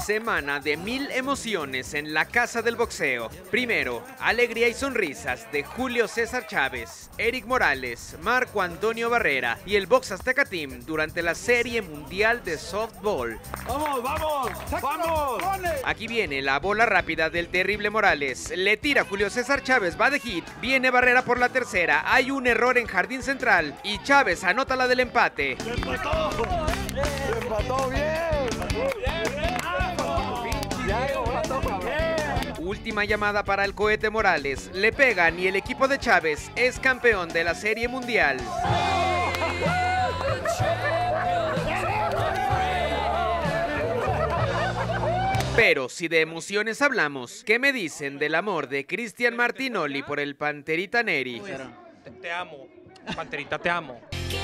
Semana de 1000 emociones en la Casa del Boxeo. Primero, alegría y sonrisas de Julio César Chávez, Eric Morales, Marco Antonio Barrera y el Box Azteca Team durante la Serie Mundial de Softball. ¡Vamos, vamos, vamos! Aquí viene la bola rápida del terrible Morales. Le tira Julio César Chávez, va de hit. Viene Barrera por la tercera. Hay un error en jardín central y Chávez anota la del empate. ¡Se empató! ¡Se empató bien! Última llamada para el cohete Morales. Le pegan y el equipo de Chávez es campeón de la Serie Mundial. Pero si de emociones hablamos, ¿qué me dicen del amor de Cristian Martinoli por el Panterita Neri? Te amo, Panterita, te amo.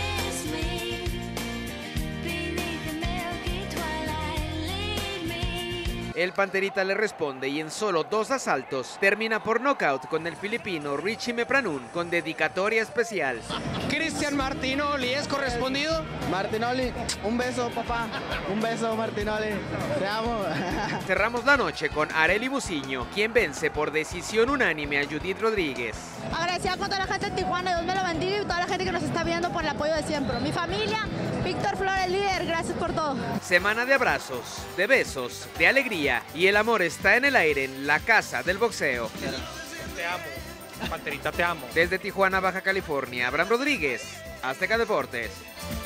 El Panterita le responde y en solo 2 asaltos termina por nocaut con el filipino Richie Mepranun con dedicatoria especial. Cristian Martinoli, ¿es correspondido? Martinoli, un beso, papá. Un beso, Martinoli. Te amo. Cerramos la noche con Arely Buciño, quien vence por decisión unánime a Judith Rodríguez. Agradecida con toda la gente de Tijuana, Dios me lo bendiga y toda la gente que nos está viendo por el apoyo de siempre. Mi familia, Víctor Flores, líder, gracias por todo. Semana de abrazos, de besos, de alegría y el amor está en el aire en la Casa del Boxeo. Te amo, Panterita, te amo. Desde Tijuana, Baja California, Abraham Rodríguez, Azteca Deportes.